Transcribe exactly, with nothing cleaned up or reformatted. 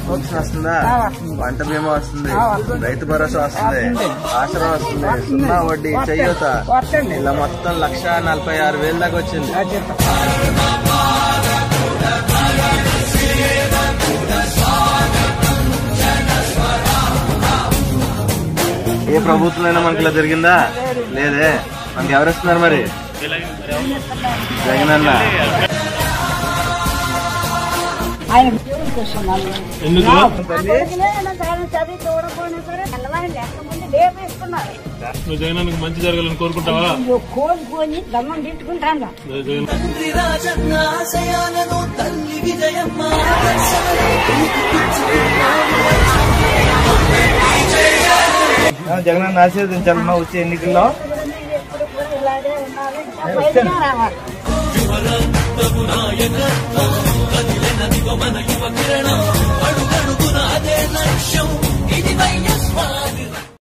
Pension వస్తుందా, పంట బీమా వస్తుంది, రైతు భరోసా వస్తుంది, ఆసరా వస్తుంది, సున్నా వడ్డీ, చేయూత, ఇలా మొత్తం లక్ష నలభై ఆరు వేలు దాకా వచ్చింది. ఏ ప్రభుత్వం మనకి ఇలా జరిగిందా? లేదే. మనకి ఎవరు ఇస్తున్నారు మరి? జగన్ అన్న. జగన్ మంచి జరగాలని కోరుకుంటావా? కోరుకొని దమ్మం తిట్టుకుంటాను. జగన్ ఆశీర్వదించాలమ్మా వచ్చే ఎన్నికల్లో. రావాలి